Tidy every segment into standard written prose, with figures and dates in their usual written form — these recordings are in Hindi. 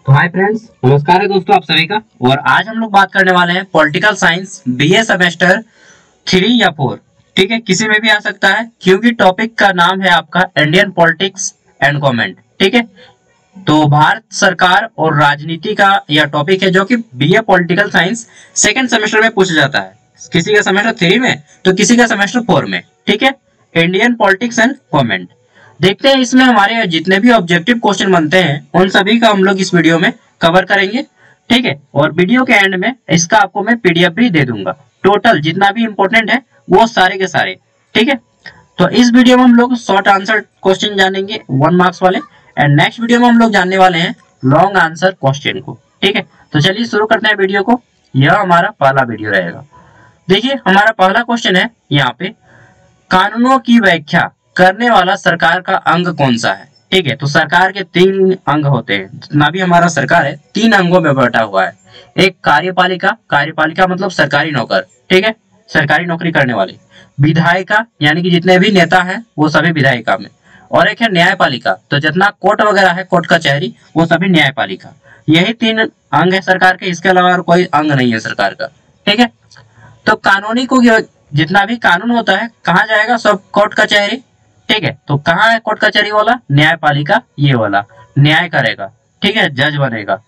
तो हाय फ्रेंड्स, नमस्कार है दोस्तों आप सभी का। और आज हम लोग बात करने वाले हैं पॉलिटिकल साइंस बीए सेमेस्टर 3 या 4। ठीक है, किसी में भी आ सकता है क्योंकि टॉपिक का नाम है आपका इंडियन पॉलिटिक्स एंड गवर्नमेंट। ठीक है, तो भारत सरकार और राजनीति का यह टॉपिक है जो कि BA political science second semester में पूछा जाता है। किसी का सेमेस्टर 3 में तो किसी का सेमेस्टर 4 में। ठीक है, इंडियन पॉलिटिक्स एंड गवर्नमेंट। देखते हैं इसमें हमारे जितने भी ऑब्जेक्टिव क्वेश्चन बनते हैं उन सभी का हम लोग इस वीडियो में कवर करेंगे। ठीक है, और वीडियो के एंड में इसका आपको मैं पीडीएफ भी दे दूंगा, टोटल जितना भी इंपॉर्टेंट है वो सारे के सारे। ठीक है, तो इस वीडियो में हम लोग शॉर्ट आंसर क्वेश्चन जानेंगे 1 मार्क्स वाले, एंड नेक्स्ट वीडियो में हम लोग जानने वाले हैं लॉन्ग आंसर क्वेश्चन को। ठीक है, तो चलिए शुरू करते हैं वीडियो को। यह हमारा पहला वीडियो रहेगा। देखिए, हमारा पहला क्वेश्चन है यहाँ पे, कानूनों की व्याख्या करने वाला सरकार का अंग कौन सा है। ठीक है, तो सरकार के 3 अंग होते हैं। जितना भी हमारा सरकार है 3 अंगों में बटा हुआ है। एक कार्यपालिका, कार्यपालिका मतलब सरकारी नौकर। ठीक है, सरकारी नौकरी करने वाले। विधायिका यानी कि जितने भी नेता हैं वो सभी विधायिका में। और एक है न्यायपालिका, तो जितना कोर्ट वगैरह है, कोर्ट कचहरी, वो सभी न्यायपालिका। यही 3 अंग है सरकार के, इसके अलावा और कोई अंग नहीं है सरकार का। ठीक है, तो कानूनी को जितना भी कानून होता है कहाँ जाएगा, सब कोर्ट कचहरी। ठीक है, तो कहाँ है कोर्ट कचहरी वाला, न्यायपालिका, ये वाला न्याय करेगा। ठीक है, जज बनेगा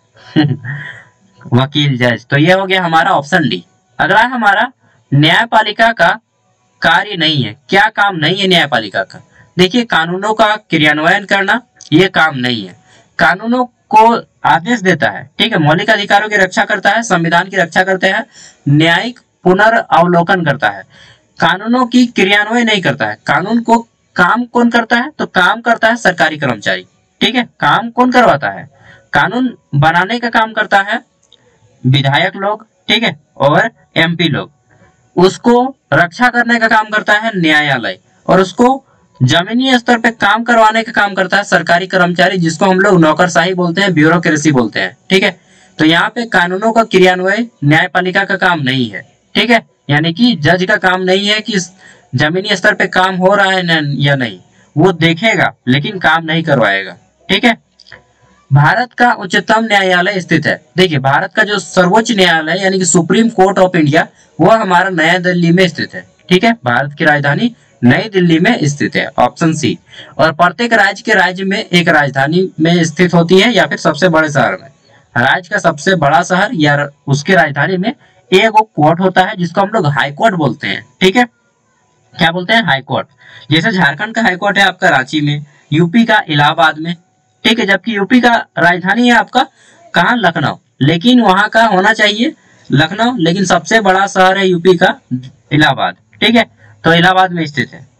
वकील जज। तो ये हो गया हमारा ऑप्शन डी। अगला हमारा, न्यायपालिका का कार्य नहीं है, क्या काम नहीं है न्यायपालिका का। देखिए, कानूनों का क्रियान्वयन करना ये काम नहीं है। कानूनों को आदेश देता है। ठीक है, मौलिक अधिकारों की रक्षा करता है, संविधान की रक्षा करते हैं, न्यायिक पुनर्अवलोकन करता है, कानूनों की क्रियान्वयन नहीं करता है। कानून को काम कौन करता है, तो काम करता है सरकारी कर्मचारी। ठीक है, काम कौन करवाता है, कानून बनाने का काम करता है विधायक लोग। ठीक है, और एमपी लोग। उसको रक्षा करने का काम करता है न्यायालय, और उसको जमीनी स्तर पे काम करवाने का काम करता है सरकारी कर्मचारी, जिसको हम लोग नौकरशाही बोलते हैं, ब्यूरोक्रेसी बोलते हैं। ठीक है, तो यहाँ पे कानूनों का क्रियान्वयन न्यायपालिका का काम नहीं है। ठीक है, यानी कि जज का काम नहीं है कि जमीनी स्तर पे काम हो रहा है या नहीं, वो देखेगा लेकिन काम नहीं करवाएगा। ठीक है, भारत का उच्चतम न्यायालय स्थित है। देखिए, भारत का जो सर्वोच्च न्यायालय यानी कि सुप्रीम कोर्ट ऑफ इंडिया, वो हमारा नया दिल्ली में स्थित है। ठीक है, भारत की राजधानी नई दिल्ली में स्थित है, ऑप्शन सी। और प्रत्येक राज्य में एक राजधानी में स्थित होती है, या फिर सबसे बड़े शहर में। राज्य का सबसे बड़ा शहर या उसकी राजधानी में एक कोर्ट होता है जिसको हम लोग हाई कोर्ट बोलते हैं। ठीक है, क्या बोलते हैं, हाई कोर्ट। जैसे झारखंड का हाई कोर्ट है आपका रांची में, यूपी का इलाहाबाद में। ठीक है, जबकि यूपी का राजधानी है आपका कहाँ, लखनऊ, लेकिन वहां का होना चाहिए लखनऊ, लेकिन सबसे बड़ा शहर है यूपी का इलाहाबाद। ठीक है, तो इलाहाबाद में स्थित है।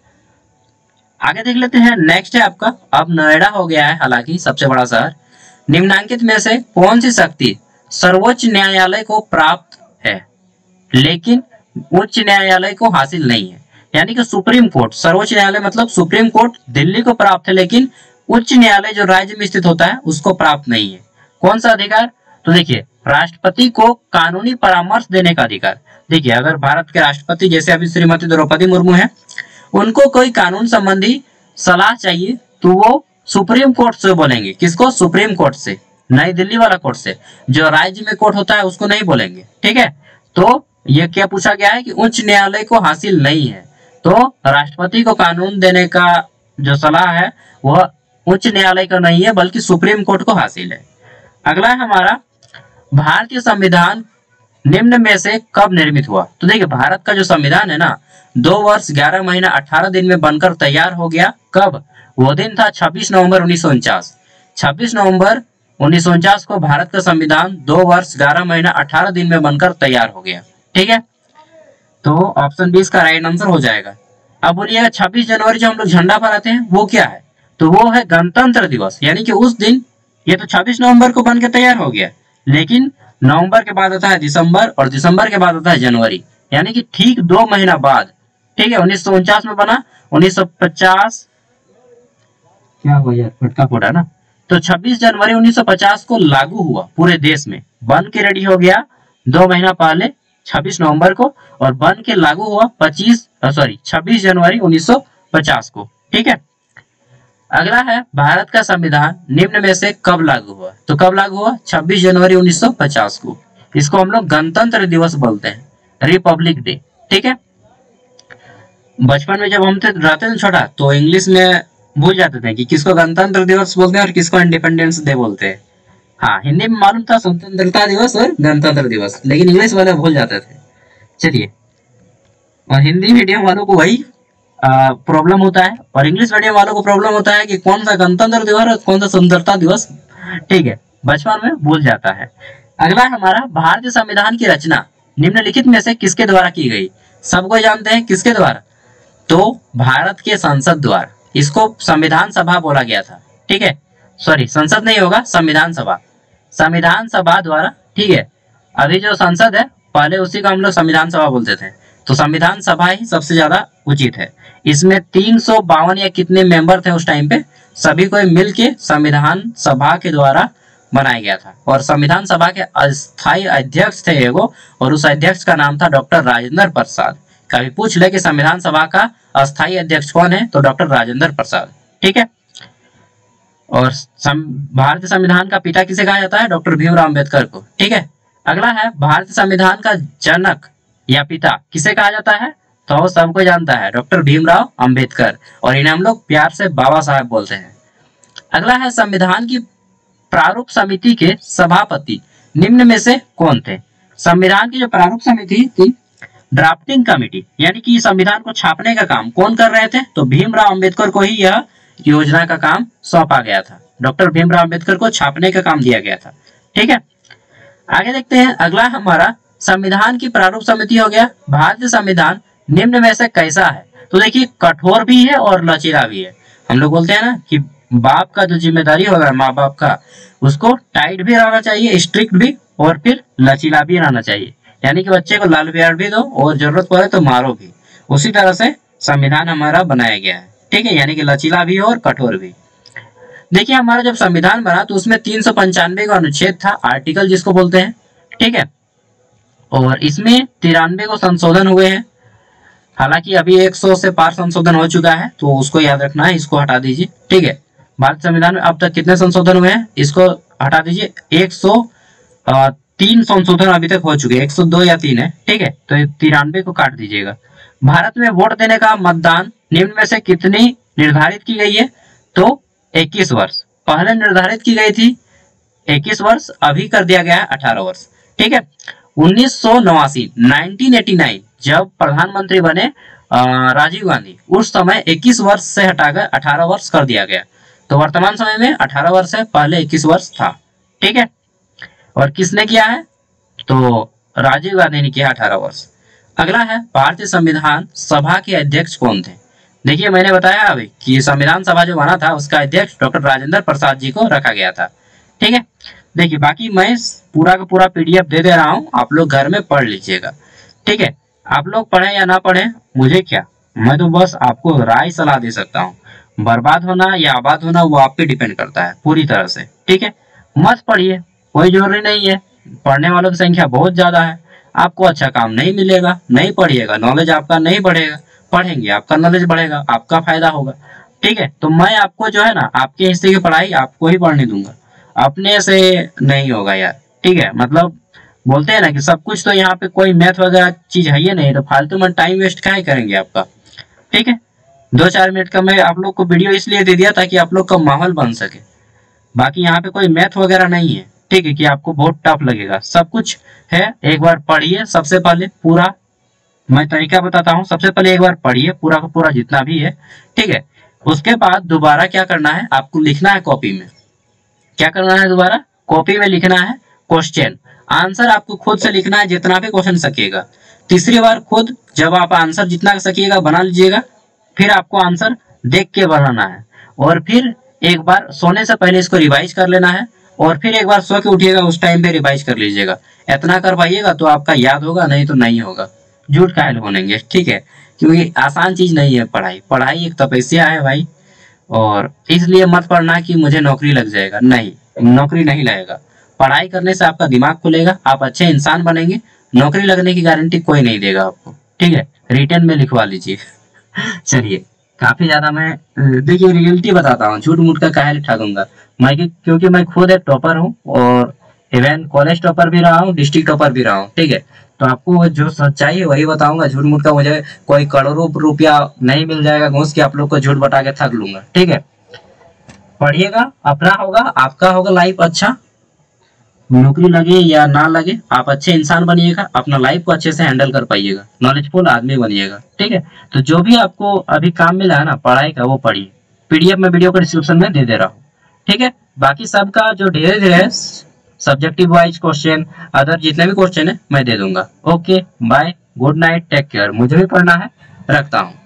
आगे देख लेते हैं, नेक्स्ट है आपका, अब नोएडा हो गया है हालांकि सबसे बड़ा शहर। निम्नलिखित में से कौन सी शक्ति सर्वोच्च न्यायालय को प्राप्त है लेकिन उच्च न्यायालय को हासिल नहीं है। यानी कि सुप्रीम कोर्ट, सर्वोच्च न्यायालय मतलब सुप्रीम कोर्ट दिल्ली को प्राप्त है, लेकिन उच्च न्यायालय जो राज्य में स्थित होता है उसको प्राप्त नहीं है। कौन सा अधिकार, तो देखिए, राष्ट्रपति को कानूनी परामर्श देने का अधिकार। देखिए, अगर भारत के राष्ट्रपति जैसे अभी श्रीमती द्रौपदी मुर्मू है, उनको कोई कानून संबंधी सलाह चाहिए तो वो सुप्रीम कोर्ट से बोलेंगे। किसको, सुप्रीम कोर्ट से, नई दिल्ली वाला कोर्ट से। जो राज्य में कोर्ट होता है उसको नहीं बोलेंगे। ठीक है, तो ये क्या पूछा गया है कि उच्च न्यायालय को हासिल नहीं है, तो राष्ट्रपति को कानून देने का जो सलाह है वह उच्च न्यायालय का नहीं है बल्कि सुप्रीम कोर्ट को हासिल है। अगला है हमारा, भारतीय संविधान निम्न में से कब निर्मित हुआ। तो देखिए, भारत का जो संविधान है ना, 2 वर्ष 11 महीना 18 दिन में बनकर तैयार हो गया। कब, वो दिन था 26 नवंबर 1949। 26 नवंबर 1949 को भारत का संविधान 2 वर्ष 11 महीना 18 दिन में बनकर तैयार हो गया। ठीक है, तो ऑप्शन बी इसका राइट आंसर हो जाएगा। अब बोलिएगा 26 जनवरी जो हम लोग झंडा फहराते हैं वो क्या है, तो वो है गणतंत्र दिवस। यानी कि उस दिन, ये तो 26 नवंबर को बनकर तैयार हो गया, लेकिन नवंबर के बाद आता है दिसंबर, और दिसंबर के बाद आता है जनवरी, यानी कि ठीक 2 महीना बाद। ठीक है, 1949 में बना, 1950 क्या हुआ यार, फटका फोड़ा ना, तो 26 जनवरी 1950 को लागू हुआ पूरे देश में, बन के रेडी हो गया 2 महीना पहले 26 नवंबर को, और बन के लागू हुआ 26 जनवरी 1950 को। ठीक है, अगला है भारत का संविधान निम्न में से कब लागू हुआ? तो कब लागू हुआ? 26 जनवरी 1950 को। इसको हम लोग गणतंत्र दिवस बोलते हैं, रिपब्लिक डे। ठीक है, बचपन में जब हम रहते थे छोटा तो इंग्लिश में भूल जाते थे कि किसको गणतंत्र दिवस बोलते हैं और किसको इंडिपेंडेंस डे बोलते हैं। हाँ, हिंदी में मालूम था स्वतंत्रता दिवस और गणतंत्र दिवस, लेकिन इंग्लिश वाले भूल जाते थे। चलिए, और हिंदी मीडियम वालों को वही प्रॉब्लम होता है, और इंग्लिश मीडियम वालों को प्रॉब्लम होता है कि कौन सा गणतंत्र दिवस और कौन सा स्वतंत्रता दिवस। ठीक है, बचपन में भूल जाता है। अगला हमारा भारतीय संविधान की रचना निम्नलिखित में से किसके द्वारा की गई? सबको जानते हैं किसके द्वारा, तो भारत के संसद द्वारा। इसको संविधान सभा बोला गया था। ठीक है, सॉरी संसद नहीं होगा, संविधान सभा, संविधान सभा द्वारा। ठीक है, अभी जो संसद है पहले उसी को हम लोग संविधान सभा बोलते थे, तो संविधान सभा ही सबसे ज्यादा उचित है। इसमें 352 या कितने मेंबर थे उस टाइम पे, सभी को मिलके संविधान सभा के द्वारा बनाया गया था। और संविधान सभा के अस्थायी अध्यक्ष थे एगो, और उस अध्यक्ष का नाम था डॉक्टर राजेंद्र प्रसाद। कभी पूछ ले कि संविधान सभा का अस्थायी अध्यक्ष कौन है, तो डॉक्टर राजेंद्र प्रसाद। ठीक है, और भारतीय संविधान का पिता किसे कहा जाता है? डॉक्टर भीमराव अंबेडकर को। ठीक है, अगला है भारतीय संविधान का जनक या पिता किसे कहा जाता है? तो सबको जानता है, डॉक्टर भीमराव अंबेडकर, और इन्हें हम लोग प्यार से बाबा साहब बोलते हैं। अगला है संविधान की प्रारूप समिति के सभापति निम्न में से कौन थे? संविधान की जो प्रारूप समिति थी, ड्राफ्टिंग कमेटी, यानी कि संविधान को छापने का काम कौन कर रहे थे? तो भीमराव अंबेडकर को ही यह योजना का काम सौंपा गया था। डॉक्टर भीमराव अंबेडकर को छापने का काम दिया गया था। ठीक है, आगे देखते हैं। अगला हमारा संविधान की प्रारूप समिति हो गया। भारतीय संविधान निम्न में से कैसा है? तो देखिए, कठोर भी है और लचीला भी है। हम लोग बोलते हैं ना कि बाप का जो जिम्मेदारी होगा, माँ बाप का, उसको टाइट भी रहना चाहिए, स्ट्रिक्ट भी, और फिर लचीला भी रहना चाहिए। यानी कि बच्चे को लाल प्यार भी दो और जरूरत पड़े तो मारो भी। उसी तरह से संविधान हमारा बनाया गया है। ठीक है, यानी कि लचीला भी हो और कठोर भी। देखिए, हमारा जब संविधान बना तो उसमें 395 का अनुच्छेद था, आर्टिकल जिसको बोलते हैं। ठीक है, और इसमें 93 को संशोधन हुए हैं। हालांकि अभी 100 से पार संशोधन हो चुका है, तो उसको याद रखना है, इसको हटा दीजिए। ठीक है, भारतीय संविधान में अब तक कितने संशोधन हुए हैं, इसको हटा दीजिए। 103 संशोधन अभी तक हो चुके हैं, 102 या 3 है। ठीक है, तो 93 को काट दीजिएगा। भारत में वोट देने का मतदान निम्न में से कितनी निर्धारित की गई है? तो 21 वर्ष। पहले निर्धारित की गई थी 21 वर्ष, अभी कर दिया गया है 18 वर्ष। ठीक है, 1989 जब प्रधानमंत्री बने राजीव गांधी, उस समय 21 वर्ष से हटाकर 18 वर्ष कर दिया गया। तो वर्तमान समय में 18 वर्ष है, पहले 21 वर्ष था। ठीक है, और किसने किया है? तो राजीव गांधी ने किया 18 वर्ष। अगला है भारतीय संविधान सभा के अध्यक्ष कौन थे? देखिए, मैंने बताया अभी कि संविधान सभा जो बना था उसका अध्यक्ष डॉक्टर राजेंद्र प्रसाद जी को रखा गया था। ठीक है, देखिए बाकी मैं पूरा का पूरा पीडीएफ दे दे रहा हूँ, आप लोग घर में पढ़ लीजिएगा। ठीक है, आप लोग पढ़े या ना पढ़े मुझे क्या, मैं तो बस आपको राय सलाह दे सकता हूँ। बर्बाद होना या आबाद होना वो आप पे डिपेंड करता है पूरी तरह से। ठीक है, मत पढ़िए, कोई जरूरी नहीं है, पढ़ने वालों की संख्या बहुत ज्यादा है, आपको अच्छा काम नहीं मिलेगा। नहीं पढ़िएगा, नॉलेज आपका नहीं बढ़ेगा। पढ़ेंगे, आपका नॉलेज बढ़ेगा, आपका फायदा होगा। ठीक है, तो मैं आपको जो है ना, आपके हिस्से की पढ़ाई आपको ही पढ़ने दूंगा, अपने से नहीं होगा यार। ठीक है, मतलब बोलते हैं ना कि सब कुछ तो यहाँ पे कोई मैथ वगैरह चीज है ही नहीं, तो फालतू में टाइम वेस्ट काहे करेंगे आपका। ठीक है, 2-4 मिनट का मैं आप लोग को वीडियो इसलिए दे दिया ताकि आप लोग का माहौल बन सके। बाकी यहाँ पे कोई मैथ वगैरह नहीं है। ठीक है, कि आपको बहुत टफ लगेगा, सब कुछ है। एक बार पढ़िए, सबसे पहले पूरा मैं तरीका बताता हूँ। सबसे पहले एक बार पढ़िए पूरा का पूरा जितना भी है। ठीक है, उसके बाद दोबारा क्या करना है, आपको लिखना है कॉपी में। क्या करना है, दोबारा कॉपी में लिखना है क्वेश्चन, आंसर आपको खुद से लिखना है जितना भी क्वेश्चन सकेगा। तीसरी बार खुद जब आप आंसर जितना सकिएगा बना लीजिएगा, फिर आपको आंसर देख के बनाना है, और फिर एक बार सोने से पहले इसको रिवाइज कर लेना है, और फिर एक बार सो के उठिएगा उस टाइम पे रिवाइज कर लीजिएगा। इतना कर पाइएगा तो आपका याद होगा, नहीं तो नहीं होगा। झूठ काहे बोलेंगे। ठीक है, क्योंकि आसान चीज नहीं है पढ़ाई। पढ़ाई एक तपस्या है भाई, और इसलिए मत पढ़ना कि मुझे नौकरी लग जाएगा, नहीं, नौकरी नहीं लगेगा। पढ़ाई करने से आपका दिमाग खुलेगा, आप अच्छे इंसान बनेंगे। नौकरी लगने की गारंटी कोई नहीं देगा आपको। ठीक है, रिटर्न में लिखवा लीजिए। चलिए, काफी ज्यादा मैं देखिए रियलिटी बताता हूँ, झूठ मूठ का काहे ठाकूंगा मैं क्योंकि मैं खुद एक टॉपर हूँ और इवन कॉलेज टॉपर भी रहा हूँ, डिस्ट्रिक्ट टॉपर भी रहा हूँ। ठीक है, तो आपको जो सच्चाई है वही बताऊंगा, झूठ मूठ का मुझे कोई करोड़ों रुपया नहीं मिल जाएगा घूस के आप लोग को झूठ बता के थक लूंगा। ठीक है, पढ़िएगा, अपना होगा, आपका होगा लाइफ अच्छा, नौकरी लगे या ना लगे आप अच्छे इंसान बनिएगा, अपना लाइफ को अच्छे से हैंडल कर पाइएगा, नॉलेजफुल आदमी बनिएगा। ठीक है, तो जो भी आपको अभी काम मिला है ना पढ़ाई का वो पढ़िए, पीडीएफ में वीडियो को डिस्क्रिप्शन में दे दे रहा हूँ। ठीक है, बाकी सबका जो धीरे धीरे सब्जेक्टिव वाइज क्वेश्चन अदर जितने भी क्वेश्चन है मैं दे दूंगा। Okay bye, good night, take care, मुझे भी पढ़ना है, रखता हूँ।